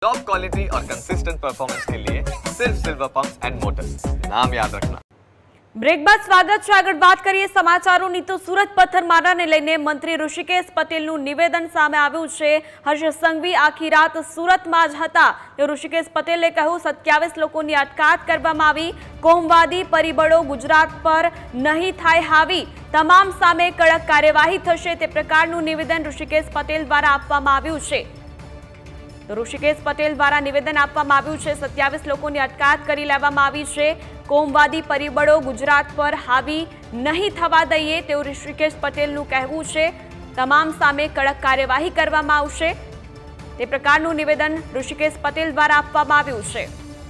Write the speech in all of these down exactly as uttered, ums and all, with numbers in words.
Top quality और consistent performance के लिए सिर्फ सिल्वर पंप्स एंड मोटर्स, नाम याद रखना। બ્રેક બાદ સ્વાગત છે। આગળ વાત કરીએ સમાચારોની તો સુરત પથ્થરમારાને લઈને મંત્રી ઋષિકેશ પટેલનું નિવેદન સામે આવ્યું છે। હર્ષ સંઘવી આખી રાત સુરતમાં જ હતા। તો ઋષિકેશ પટેલે કહ્યું સત્યાવીસ લોકોની અટકાયત કરવામાં આવી। કોમવાદી પરિબળો ગુજરાત પર નહીં થાય હાવી, તમામ સામે કડક કાર્યવાહી થશે તે પ્રકારનું નિવેદન ઋષિકેશ પટેલ દ્વારા આપવામાં આવ્યું છે। તો ઋષિકેશ પટેલ દ્વારા નિવેદન આપવામાં આવ્યું છે। સત્યાવીસ લોકોની અટકાયત કરી લેવામાં આવી છે। કોમવાદી પરિબળો ગુજરાત પર હાવી નહીં થવા દઈએ તેવું ઋષિકેશ પટેલનું કહેવું છે। તમામ સામે કડક કાર્યવાહી કરવામાં આવશે તે પ્રકારનું નિવેદન ઋષિકેશ પટેલ દ્વારા આપવામાં આવ્યું છે।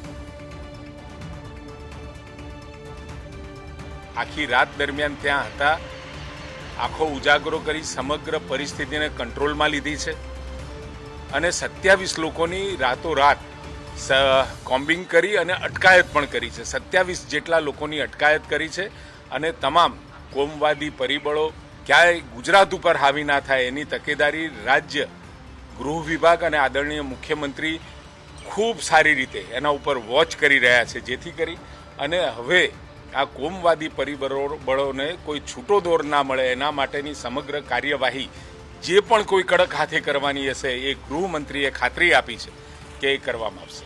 આખી રાત દરમિયાન ત્યાં હતા, આખો ઉજાગરો કરી સમગ્ર પરિસ્થિતિને કંટ્રોલમાં લીધી છે અને સત્યાવીસ લોકોની રાતોરાત કોમ્બિંગ કરી અને અટકાયત પણ કરી છે। સત્યાવીસ જેટલા લોકોની અટકાયત કરી છે અને તમામ કોમવાદી પરિબળો ક્યાંય ગુજરાત ઉપર હાવી ના થાય એની તકેદારી રાજ્ય ગૃહ વિભાગ અને આદરણીય મુખ્યમંત્રી ખૂબ સારી રીતે એના ઉપર વોચ કરી રહ્યા છે, જેથી કરી અને હવે આ કોમવાદી પરિબળોને કોઈ છૂટો દોર ના મળે એના માટેની સમગ્ર કાર્યવાહી જે પણ કોઈ કડક હાથે કરવાની હશે એ ગૃહમંત્રીએ ખાતરી આપી છે કે એ કરવામાં આવશે।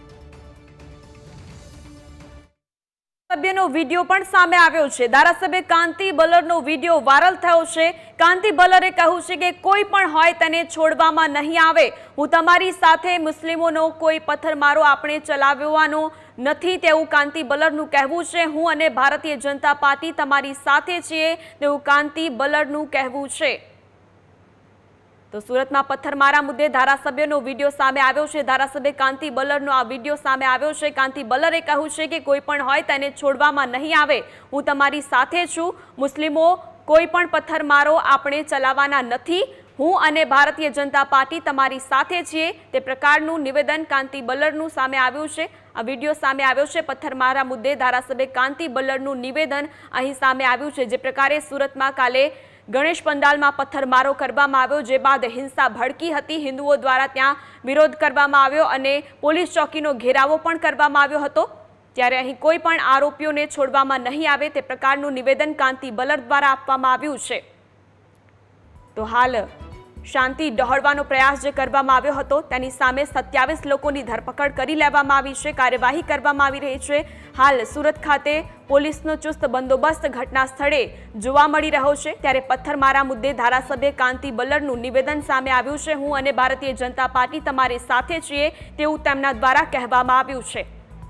સભ્યનો વિડીયો પણ સામે આવ્યો છે। ધારાસભ્ય કાંતિ બલરનો વિડીયો વાયરલ થયો છે। કાંતિ બલરે કહ્યું છે કે કોઈ પણ હોય તેને છોડવામાં નહીં આવે। હું તમારી સાથે, મુસ્લિમોનો કોઈ પથ્થરમારો આપણે ચલાવવાનો નથી તેવું કાંતિ બલરનું કહેવું છે। હું અને ભારતીય જનતા પાર્ટી તમારી સાથે છીએ તેવું કાંતિ બલરનું કહેવું છે। તો સુરતમાં પથ્થરમારા મુદ્દે ધારાસભ્યનો વિડીયો સામે આવ્યો છે। ધારાસભ્ય કાંતિ બલરનો આ વિડીયો સામે આવ્યો છે। કાંતિ બલરે કહ્યું છે કે કોઈ પણ હોય તેને છોડવામાં નહીં આવે। હું તમારી સાથે છું, મુસ્લિમો કોઈ પણ પથ્થરમારો આપણે ચલાવવાના નથી। હું અને ભારતીય જનતા પાર્ટી તમારી સાથે છીએ તે પ્રકારનું નિવેદન કાંતિ બલરનું સામે આવ્યું છે। આ વિડીયો સામે આવ્યો છે। પથ્થરમારા મુદ્દે ધારાસભ્ય કાંતિ બલરનું નિવેદન અહીં સામે આવ્યું છે। જે પ્રકારે સુરતમાં કાલે ગણેશ પંડાલમાં પથ્થરમારો કરવામાં આવ્યો, જે બાદ હિંસા ભડકી હતી। હિન્દુઓ દ્વારા ત્યાં વિરોધ કરવામાં આવ્યો અને પોલીસ ચોકીનો ઘેરાવો પણ કરવામાં આવ્યો હતો। ત્યારે અહીં કોઈ પણ આરોપીઓને છોડવામાં નહીં આવે તે પ્રકારનું નિવેદન કાંતિ બલર દ્વારા આપવામાં આવ્યું છે। તો હાલ શાંતિ ડહોળવાનો પ્રયાસ જે કરવામાં આવ્યો હતો તેની સામે સત્યાવીસ લોકોની ધરપકડ કરી લેવામાં આવી છે। કાર્યવાહી કરવામાં આવી રહી છે। હાલ સુરત ખાતે પોલીસનો ચુસ્ત બંદોબસ્ત ઘટના સ્થળે જોવા મળી રહ્યો છે। ત્યારે પથ્થરમારા મુદ્દે ધારાસભ્ય કાંતિ બલરનું નિવેદન સામે આવ્યું છે। હું અને ભારતીય જનતા પાર્ટી તમારી સાથે છીએ તેવું તેમના દ્વારા કહેવામાં આવ્યું છે।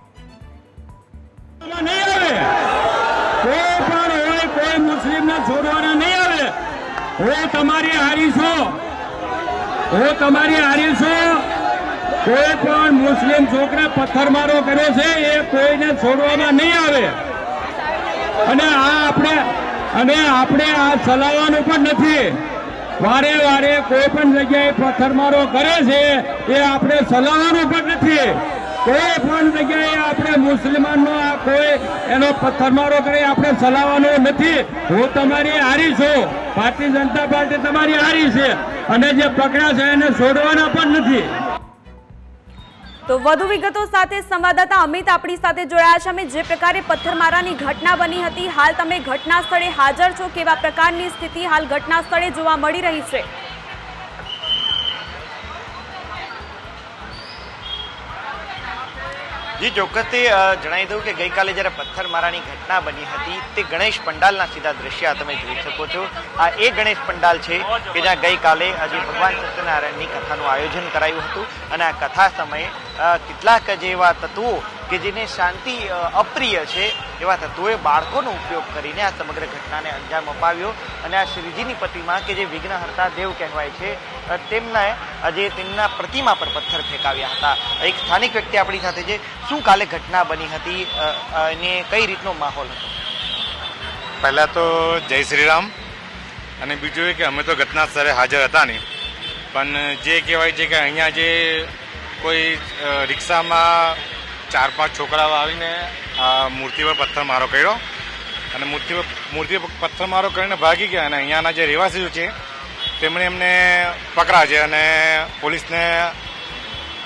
કોઈ મુસ્લિમને છોડવાના નહીં આવે। હું તમારી હારી છું, હું તમારી હારી છું। કોઈ પણ મુસ્લિમ છોકરા પથ્થરમારો કર્યો છે એ કોઈને છોડવામાં નહીં આવે અને આ આપણે અને આપણે આ ચલાવવાનું પણ નથી। વારે વારે કોઈ પણ જગ્યાએ પથ્થરમારો કરે છે એ આપણે ચલાવવાનું પણ નથી। કોઈ પણ જગ્યાએ આપણે મુસ્લિમાનનો આ કોઈ એનો પથ્થરમારો કરે આપણે ચલાવવાનો નથી। હું તમારી હારી છું, ભારતીય જનતા પાર્ટી તમારી હારી છે અને જે પકડ્યા છે એને છોડવાના પણ નથી। તો વધુ વિગતો સાથે સંવાદદાતા અમિત આપણી સાથે જોડાયા છે। અમે જે પ્રકારે પથ્થરમારાની ઘટના બની હતી, હાલ તમે ઘટના સ્થળે હાજર છો, કેવા પ્રકારની સ્થિતિ હાલ ઘટના સ્થળે જોવા મળી રહી છે? જી ચોક્કસથી જણાવી દઉં કે ગઈકાલે જ્યારે પથ્થરમારાની ઘટના બની હતી તે ગણેશ પંડાલના સીધા દ્રશ્ય તમે જોઈ શકો છો। આ એ ગણેશ પંડાલ છે કે જ્યાં ગઈકાલે આજે ભગવાન સત્યનારાયણની કથાનું આયોજન કરાયું હતું અને આ કથા સમયે કેટલાક જે એવા તત્વો કે જેને શાંતિ અપ્રિય છે એવા તત્વોએ બાળકોનો ઉપયોગ કરીને આ સમગ્ર ઘટનાને અંજામ અપાવ્યો અને આ શ્રીજીની પ્રતિમા કે જે વિઘ્નહર્તા દેવ કહેવાય છે તેમના આજે તેમના પ્રતિમા પર પથ્થર ફેંકાવ્યા હતા। એક સ્થાનિક વ્યક્તિ આપણી સાથે છે। શું કાલે ઘટના બની હતી અને કઈ રીતનો માહોલ હતો? પહેલા તો જય શ્રી રામ અને બીજું એ કે અમે તો ઘટના સ્થળે હાજર હતા નહીં, પણ જે કહેવાય છે કે અહીંયા જે કોઈ રિક્ષામાં ચાર પાંચ છોકરાઓ આવીને આ મૂર્તિ પર પથ્થરમારો કર્યો અને મૂર્તિ પર મૂર્તિ પર પથ્થરમારો કરીને ભાગી ગયા અને અહીંયાના જે રહેવાસીઓ છે તેમણે એમને પકડા છે અને પોલીસને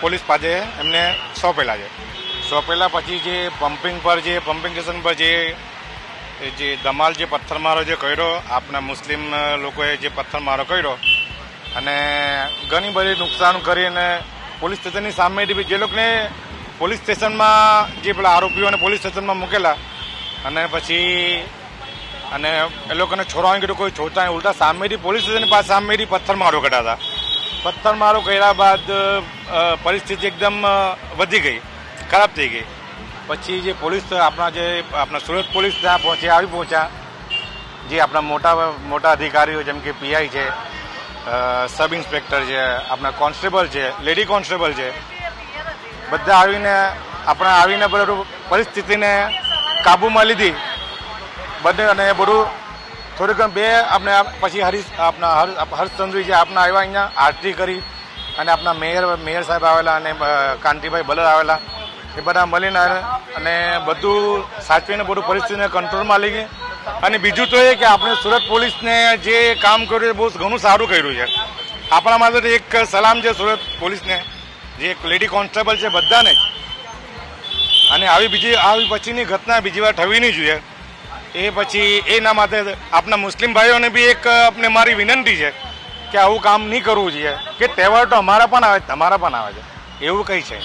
પોલીસ પાસે એમને સોંપેલા છે. સોંપેલા પછી જે પમ્પિંગ પર જે પમ્પિંગ સ્ટેશન પર જે જે ધમાલ જે પથ્થરમારો જે કર્યો, આપણા મુસ્લિમ લોકોએ જે પથ્થરમારો કર્યો અને ઘણી બધી નુકસાન કરીને પોલીસ સ્ટેશનની સામે જે લોકોને પોલીસ સ્ટેશનમાં જે પેલા આરોપીઓને પોલીસ સ્ટેશનમાં મૂકેલા અને પછી અને એ લોકોને છોડવાનું કીધું, કોઈ છોડતા નહીં, ઉલટા સામેથી પોલીસ સ્ટેશનની પાસે સામેથી પથ્થરમારો કર્યા હતા. પથ્થરમારો કર્યા બાદ પરિસ્થિતિ એકદમ વધી ગઈ, ખરાબ થઈ ગઈ. પછી જે પોલીસ આપણા જે આપણા સુરત પોલીસ ત્યાં પહોંચ્યા આવી પહોંચ્યા જે આપણા મોટા મોટા અધિકારીઓ જેમ કે પીઆઈ છે, સબ ઇન્સ્પેક્ટર છે, આપણા કોન્સ્ટેબલ છે, લેડી કોન્સ્ટેબલ છે, બધા આવીને આપણા આવીને બધું પરિસ્થિતિને કાબૂમાં લીધી બધે. અને બધું થોડીક બે આપણે પછી હરીશ આપણા હર્ષચંદ્રી જે આપણા આવ્યા અહીંયા આરતી કરી અને આપણા મેયર મેયર સાહેબ આવેલા અને કાંતિભાઈ બલર આવેલા, એ બધા મળીને અને બધું સાચવીને બધું પરિસ્થિતિને કંટ્રોલમાં લઈ ગઈ. અને બીજું તો એ કે આપણે સુરત પોલીસને જે કામ કર્યું એ બહુ ઘણું સારું કર્યું છે. આપણા માટે એક સલામ છે સુરત પોલીસને, જે એક લેડી કોન્સ્ટેબલ છે બધાને જ. અને આવી બીજી આવી પછીની ઘટના બીજી વાર થવી નહીં જોઈએ. એ પછી એના માટે આપણા મુસ્લિમ ભાઈઓને બી એક આપણે મારી વિનંતી છે કે આવું કામ નહીં કરવું જોઈએ કે તહેવાર તો અમારા પણ આવે તમારા પણ આવે છે, એવું કંઈ છે.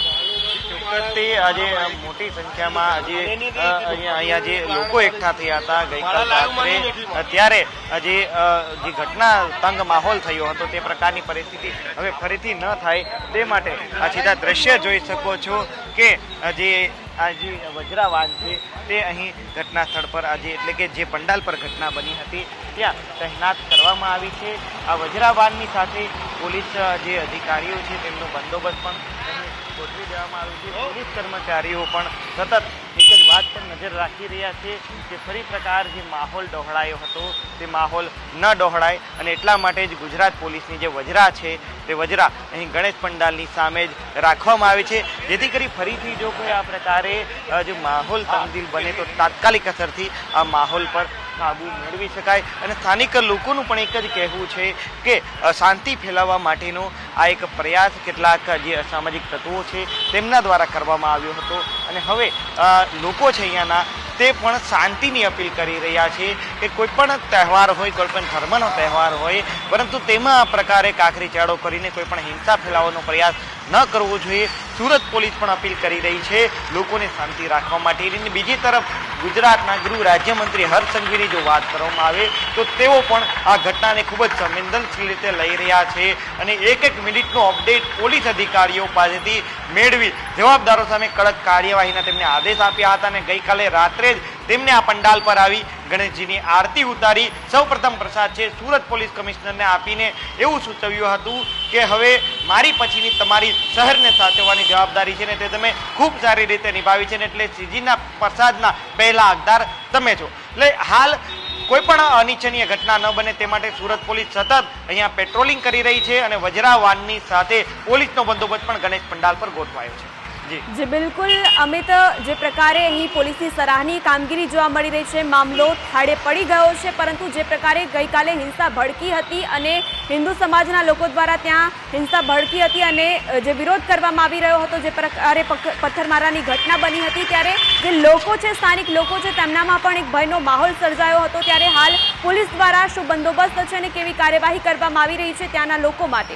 આજે મોટી સંખ્યામાં આજે અહીંયા જે લોકો એકઠા થયા હતા ગઈકાલ રાત્રે, ત્યારે આજે જે ઘટના તંગ માહોલ થયો હતો તે પ્રકારની પરિસ્થિતિ હવે ફરીથી ન થાય તે માટે આ સીધા દ્રશ્ય જોઈ શકો છો કે જે આ જે વજ્રાવાન છે તે અહીં ઘટના સ્થળ પર આજે એટલે કે જે પંડાલ પર ઘટના બની હતી ત્યાં તહેનાત કરવામાં આવી છે. આ વજ્રાવાનની સાથે પોલીસ જે અધિકારીઓ છે તેમનો બંદોબસ્ત પણ ગોઠવી દેવામાં આવ્યું છે. પોલીસ કર્મચારીઓ પણ સતત એક જ વાત પર નજર રાખી રહ્યા છે કે ફરી પ્રકાર જે માહોલ ડહોળાયો હતો તે માહોલ ન ડહોળાય, અને એટલા માટે જ ગુજરાત પોલીસની જે વજરા છે તે વજરા અહીં ગણેશ પંડાલની સામે જ રાખવામાં આવી છે, જેથી કરી ફરીથી જો કોઈ આ પ્રકારે જો માહોલ તંગદિલ બને તો તાત્કાલિક અસરથી આ માહોલ પર કાબુ મેળવી શકાય. અને સ્થાનિક લોકોનું પણ એક જ કહેવું છે કે શાંતિ ફેલાવવા માટેનો આ એક પ્રયાસ કેટલાક જે અસામાજિક તત્વો છે તેમના દ્વારા કરવામાં આવ્યો હતો, અને હવે લોકો છે અહીંયાના તે પણ શાંતિની અપીલ કરી રહ્યા છે કે કોઈ પણ તહેવાર હોય, કોઈ પણ ધર્મનો તહેવાર હોય, પરંતુ તેમાં આ પ્રકારે કાંકરી ચાળો કરીને કોઈ પણ હિંસા ફેલાવવાનો પ્રયાસ ન કરવો જોઈએ. સુરત પોલીસ પણ અપીલ કરી રહી છે લોકોને શાંતિ રાખવા માટે. બીજી તરફ ગુજરાતના ગૃહ રાજ્યમંત્રી હર્ષ સંઘવીની જો વાત કરવામાં આવે તો તેઓ પણ આ ઘટનાને ખૂબ જ સંવેદનશીલ રીતે લઈ રહ્યા છે અને એક એક મિનિટનો અપડેટ પોલીસ અધિકારીઓ પાસેથી મેળવી જવાબદારો સામે કડક કાર્યવાહીના તેમને આદેશ આપ્યા હતા. અને ગઈકાલે રાત્રે જ તેમને આ પંડાલ પર આવી ગણેશજીની આરતી ઉતારી સૌપ્રથમ પ્રસાદ છે સુરત પોલીસ કમિશનરને આપીને એવું સૂચવ્યું હતું કે હવે મારી પછીની તમારી શહેરને સાચવવાની જવાબદારી છે ને તે તમે ખૂબ સારી રીતે નિભાવી છે ને એટલે શ્રીજીના પ્રસાદના પહેલા હકદાર તમે છો. એટલે હાલ કોઈ પણ અનિચ્છનીય ઘટના ન બને તે માટે સુરત પોલીસ સતત અહીંયા પેટ્રોલિંગ કરી રહી છે અને વજ્રાવાનની સાથે પોલીસનો બંદોબસ્ત પણ ગણેશ પંડાલ પર ગોઠવાયો છે. જી બિલકુલ અમિત, જે પ્રકારે અહીં પોલીસની સરાહનીય કામગીરી જોવા મળી રહી છે, મામલો થાળે પડી ગયો છે, પરંતુ જે પ્રકારે ગઈકાલે હિંસા ભડકી હતી અને હિન્દુ સમાજના લોકો દ્વારા ત્યાં હિંસા ભડકી હતી અને જે વિરોધ કરવામાં આવી રહ્યો હતો, જે પ્રકારે પથ્થરમારાની ઘટના બની હતી, ત્યારે જે લોકો છે, સ્થાનિક લોકો છે, તેમનામાં પણ એક ભયનો માહોલ સર્જાયો હતો. ત્યારે હાલ પોલીસ દ્વારા શું બંદોબસ્ત છે અને કેવી કાર્યવાહી કરવામાં આવી રહી છે ત્યાંના લોકો માટે?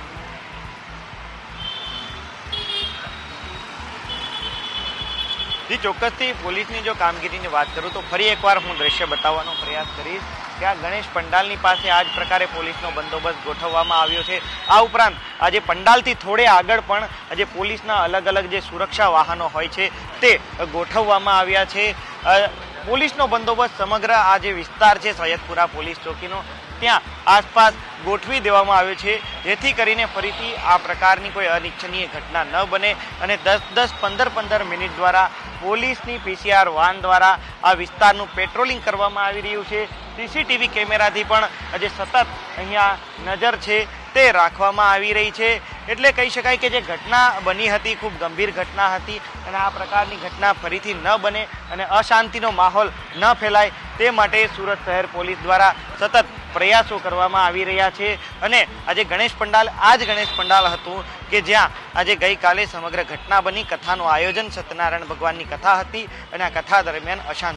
જી ચોક્કસથી પોલીસની જો કામગીરીની વાત કરું તો ફરી એકવાર હું દ્રશ્ય બતાવવાનો પ્રયાસ કરીશ કે આ ગણેશ પંડાલની પાસે આ જ પ્રકારે પોલીસનો બંદોબસ્ત ગોઠવવામાં આવ્યો છે. આ ઉપરાંત આજે પંડાલથી થોડે આગળ પણ આજે પોલીસના અલગ અલગ જે સુરક્ષા વાહનો હોય છે તે ગોઠવવામાં આવ્યા છે. પોલીસનો બંદોબસ્ત સમગ્ર આ જે વિસ્તાર છે સૈયદપુરા પોલીસ ચોકીનો ત્યાં આસપાસ ગોઠવી દેવામાં આવ્યો છે, જેથી કરીને ફરીથી આ પ્રકારની કોઈ અનિચ્છનીય ઘટના ન બને અને દસ દસ પંદર પંદર મિનિટ દ્વારા પોલીસની પીસીઆર વાન દ્વારા આ વિસ્તારનું પેટ્રોલિંગ કરવામાં આવી રહ્યું છે. સીસીટીવી કેમેરાથી પણ આજે સતત અહીંયા નજર છે તે રાખવામાં આવી રહી છે. એટલે કહી શકાય કે જે ઘટના બની હતી ખૂબ ગંભીર ઘટના હતી અને આ પ્રકારની ઘટના ફરીથી ન બને અને અશાંતિનો માહોલ ન ફેલાય તે માટે સુરત શહેર પોલીસ દ્વારા સતત પ્રયાસો કરવામાં આવી રહ્યા છે અને આજે ગણેશ પંડાલ આ જ ગણેશ પંડાલ હતું કે જ્યાં આજે ગઈકાલે સમગ્ર ઘટના બની, કથાનું આયોજન સત્યનારાયણ ભગવાનની કથા હતી અને આ કથા દરમિયાન અશાંતિ